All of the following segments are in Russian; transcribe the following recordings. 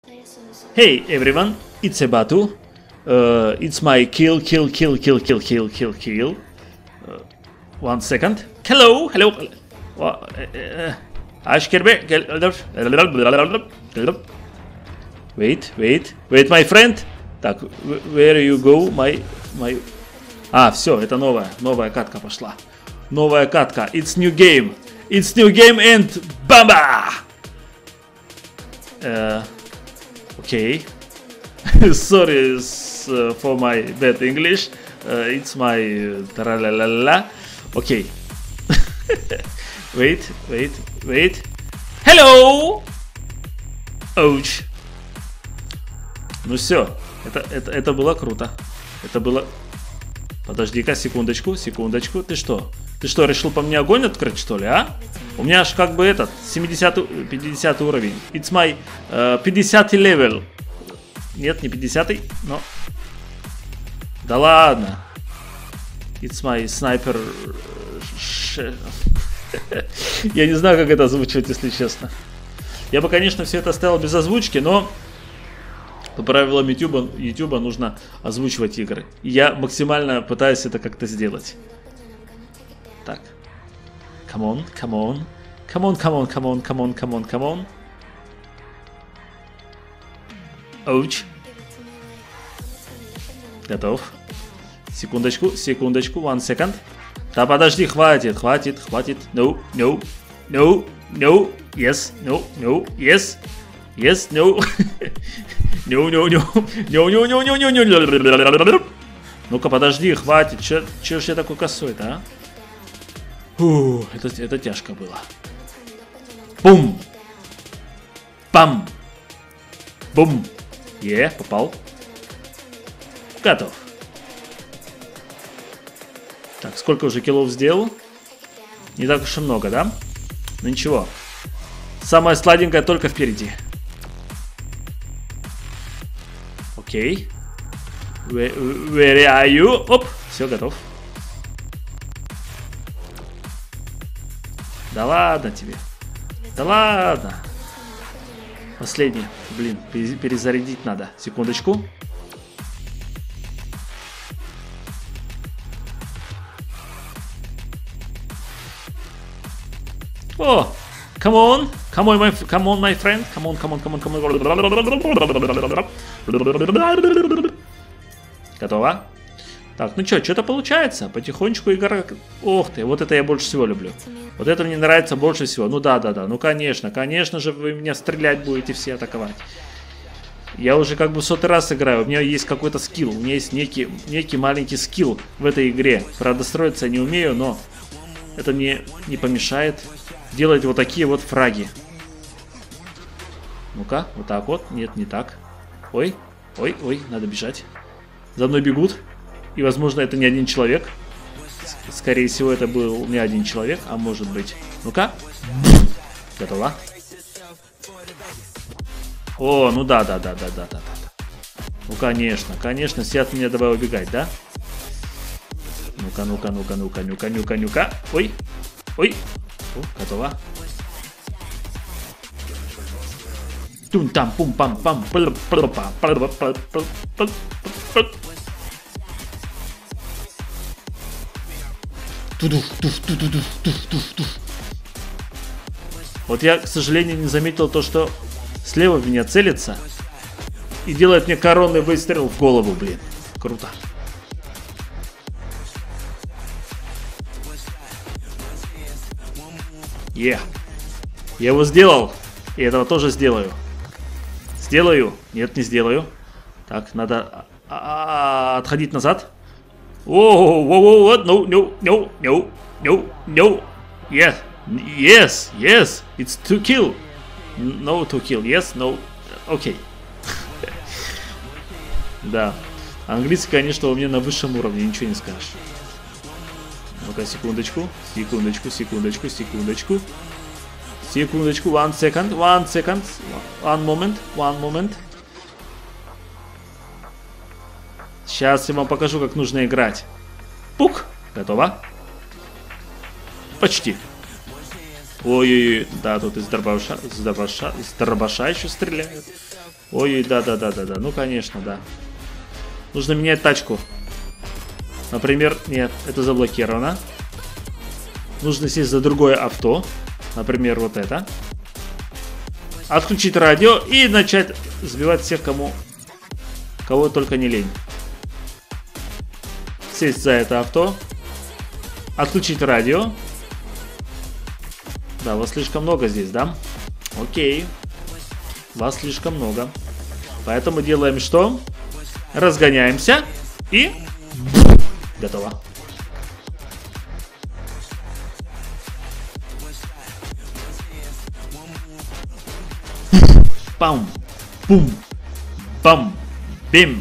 Hey everyone, it's a Batu. It's my kill. 1 second. Hello. Ashkerbe. Wait, my friend. Так, where you go, my... А, все, это новая катка пошла. Новая катка. It's new game and бамба! Okay. Sorry for my bad English. It's my tra-la-la-la. Okay. Wait. Hello! Ouch. Ну все. Это было круто. Это было... Подожди-ка, секундочку. Ты что, решил по мне огонь открыть, что ли, а? У меня аж как бы этот, 50 уровень. It's my 50 level. Нет, не 50-й, но... Да ладно. It's my sniper... Я не знаю, как это озвучивать, если честно. Я бы, конечно, все это оставил без озвучки, но... По правилам YouTube нужно озвучивать игры. И я максимально пытаюсь это как-то сделать. Так. Come on. Ouch. Готов. Секундочку. 1 second. Да подожди, хватит. No. Yes, no. Yes, no. No. Ну-ка, подожди, хватит. Че ж я такой косой-то, а? Фу, это тяжко было. Бум! Пам! Бум! Попал. Готов. Так, сколько уже киллов сделал? Не так уж и много, да? Ну ничего. Самое сладенькое только впереди. Окей. Where are you? Оп, все, готов. Да ладно тебе. Да ладно. Последний. Блин, перезарядить надо. Секундочку. О, come on, my friend. Come on. Готово. Так, ну что-то получается. Потихонечку игра... Ох ты, вот это я больше всего люблю. Вот это мне нравится больше всего. Ну да. Ну конечно же вы меня стрелять будете все атаковать. Я уже как бы в 100-й раз играю. У меня есть какой-то скилл. У меня есть некий маленький скилл в этой игре. Правда, строиться я не умею, но это мне не помешает делать вот такие вот фраги. Ну-ка, вот так вот. Нет, не так. Ой, надо бежать. За мной бегут. И, возможно, это не один человек. Скорее всего, это был не один человек, а может быть... Ну-ка. Готово. О, ну да. Ну, конечно, все от меня давай убегать, да? Ну-ка. Ой. О, готово. Тум-там-пум-пам-пам. Вот я, к сожалению, не заметил то, что слева в меня целится и делает мне коронный выстрел в голову, блин. Круто. Я его сделал. И этого тоже сделаю. Нет, не сделаю. Так, надо отходить назад. No. Yes. It's to kill. No to kill. Yes, no. Окей. Да. Английский, конечно, у меня на высшем уровне, ничего не скажешь. Ну-ка, секундочку. 1 second. One moment. Сейчас я вам покажу, как нужно играть. Пук. Готово. Почти. Ой, да, тут из дробаша еще стреляют. Ой, да. Ну, конечно, да. Нужно менять тачку. Например, нет, это заблокировано. Нужно сесть за другое авто. Например, вот это. Отключить радио и начать сбивать всех, кого только не лень. Сесть за это авто. Отключить радио. Да, вас слишком много здесь, да? Окей. Вас слишком много. Поэтому делаем что? Разгоняемся. И... готово. Пам. Бум. Бам. Бим.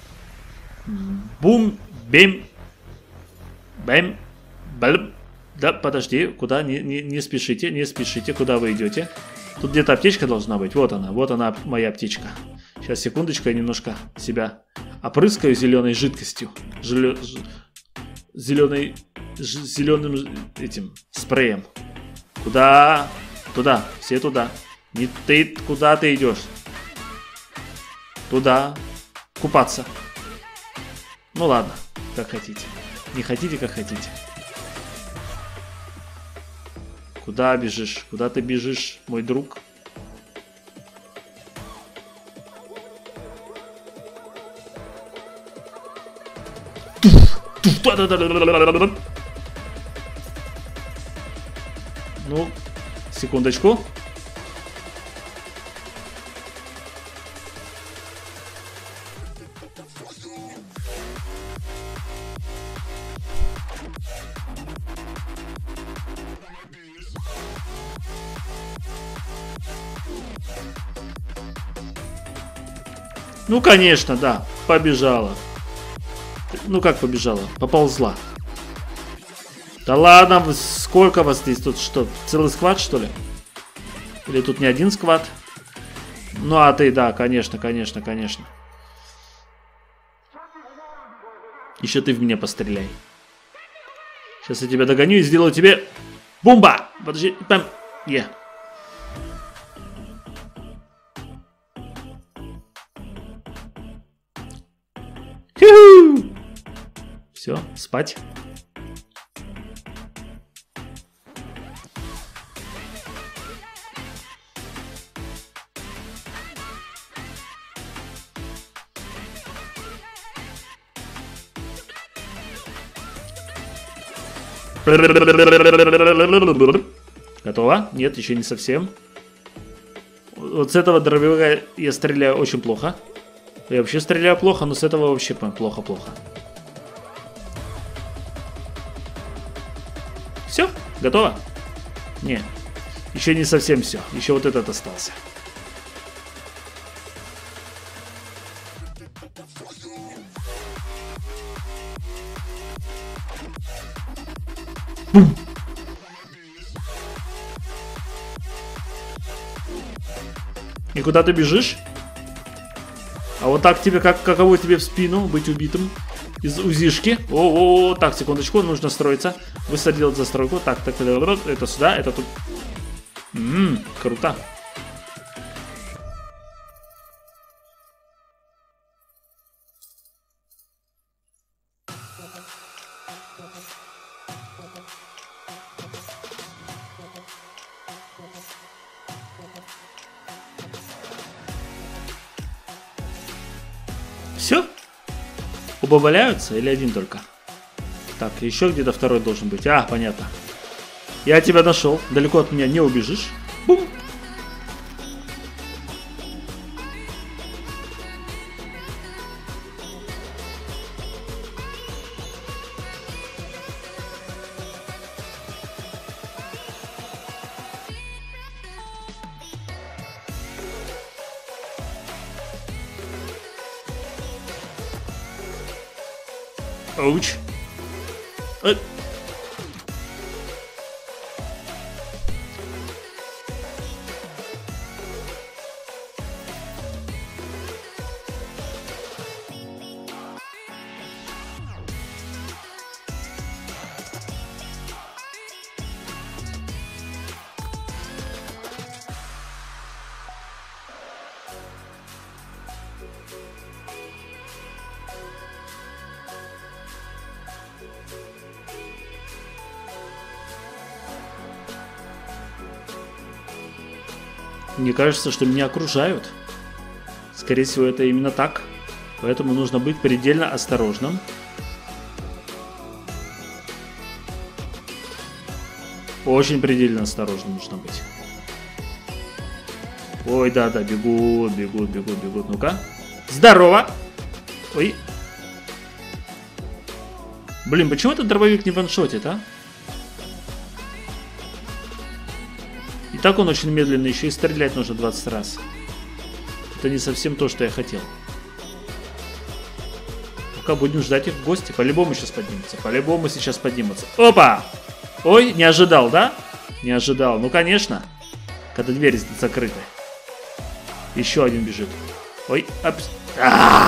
Бум. Бим. Бэм. Бэм. Да, подожди, куда? Не спешите, не спешите, куда вы идете? Тут где-то аптечка должна быть. Вот она моя аптечка. Сейчас, секундочку, я немножко себя опрыскаю зеленой жидкостью. Зеленым этим спреем. Куда? Туда, все туда. Не ты, куда ты идешь? Туда. Купаться. Ну ладно, как хотите. Не хотите, как хотите. Куда бежишь? Куда ты бежишь, мой друг? Ну, секундочку. Ну, конечно, да. Побежала. Ну, как побежала? Поползла. Да ладно, сколько вас здесь? Тут что, целый сквад, что ли? Или тут не один сквад? Ну, а ты, да, конечно. Еще ты в меня постреляй. Сейчас я тебя догоню и сделаю тебе... Бумба! Подожди, пам. Все, спать. Готово? Нет, еще не совсем. Вот с этого дробовика я стреляю очень плохо. Я вообще стреляю плохо, но с этого вообще плохо. Все? Готово? Не. Еще не совсем все. Еще вот этот остался. Бум. И куда ты бежишь? А вот так тебе, каково тебе в спину быть убитым из УЗИшки? Так, секундочку, нужно строиться. Быстро делать застройку. Так, это сюда, это тут. Круто. Все? Оба валяются или один только? Так, еще где-то второй должен быть. А, понятно. Я тебя нашел. Далеко от меня не убежишь. Бум. Оуч. Мне кажется, что меня окружают. Скорее всего, это именно так. Поэтому нужно быть предельно осторожным. Очень предельно осторожным нужно быть. Ой, да-да, бегут, бегут, бегут, бегут. Ну-ка. Здорово! Ой. Блин, почему этот дробовик не ваншотит, а? И так он очень медленный, еще и стрелять нужно 20 раз. Это не совсем то, что я хотел. Пока будем ждать их в гости. По-любому сейчас поднимутся. По-любому сейчас поднимутся. Опа! Ой, не ожидал, да? Не ожидал. Ну, конечно. Когда двери закрыты. Еще один бежит. Ой, апс. А-а-а!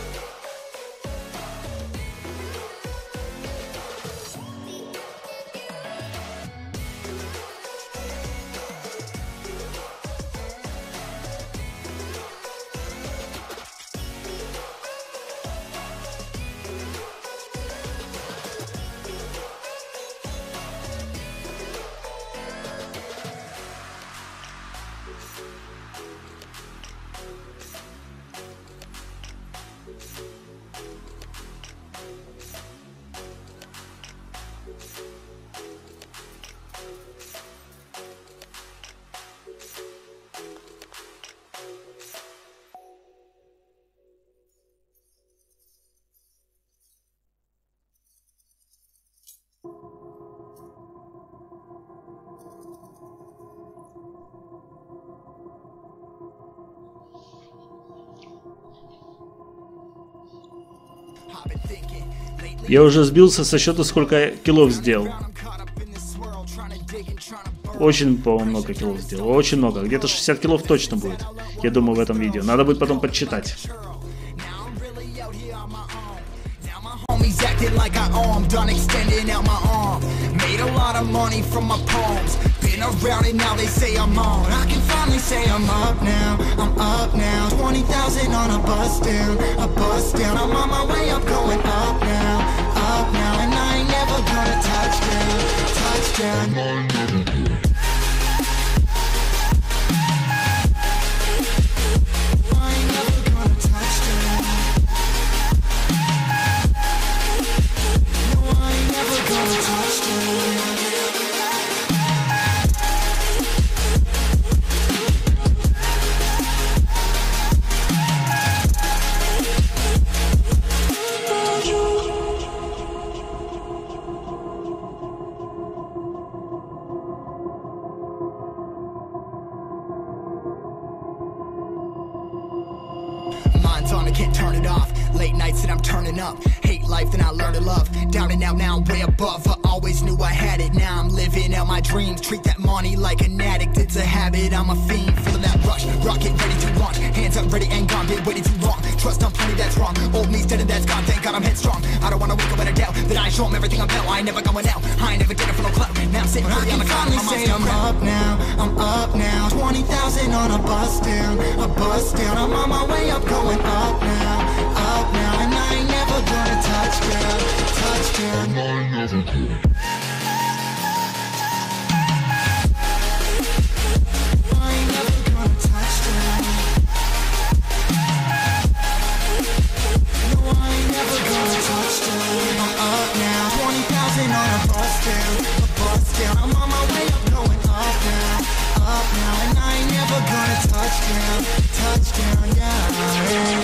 Я уже сбился со счета, сколько киллов сделал. Очень, по-моему, много киллов сделал. Очень много. Где-то 60 киллов точно будет. Я думаю, в этом видео. Надо будет потом подсчитать. Acting like I owe, I'm done extending out my arm. Made a lot of money from my poems. Been around it, now they say I'm on. I can finally say I'm up now. I'm up now. 20,000 on a bus down. A bus down. I'm on my way up, going up now. Up now. And I ain't never gonna touch down. Touchdown. On, I can't turn it off. Late nights and I'm turning up. Hate life, then I learn to love. Down and out, now I'm way above. I always knew I had it. Now I'm living out my dreams. Treat that money like an addict. It's a habit, I'm a fiend. Feeling that rush. Rocket ready to launch. Hands up, ready and gone. Been waiting too long. Trust on plenty, that's wrong. Old me's dead and that's gone. Thank God I'm headstrong. I don't wanna wake up in a doubt that I show them everything I'm about. I ain't never going out. I ain't never getting for no clout. Now I'm sitting pretty on the cloud. I'm say I'm up now. I'm up now. 20,000 on a bus down. A bus down. I'm on my way up, going up now. Up now. And I ain't never gonna touch down. Touchdown. I ain't never gonna. I'm on my way up, going up now, and I ain't never gonna touchdown, yeah.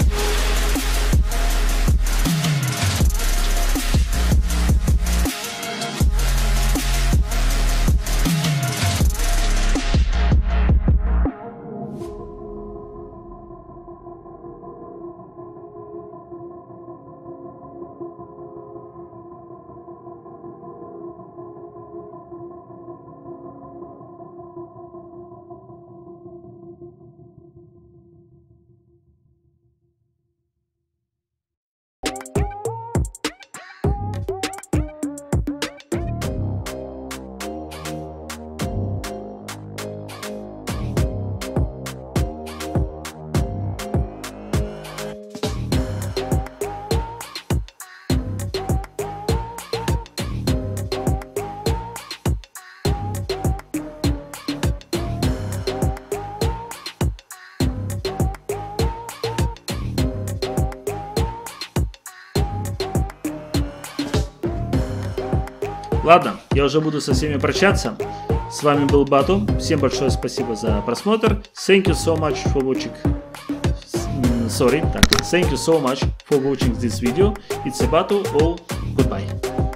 Ладно, я уже буду со всеми прощаться. С вами был Бату. Всем большое спасибо за просмотр. Thank you so much for watching. Thank you so much for watching this video. It's Batu. All goodbye.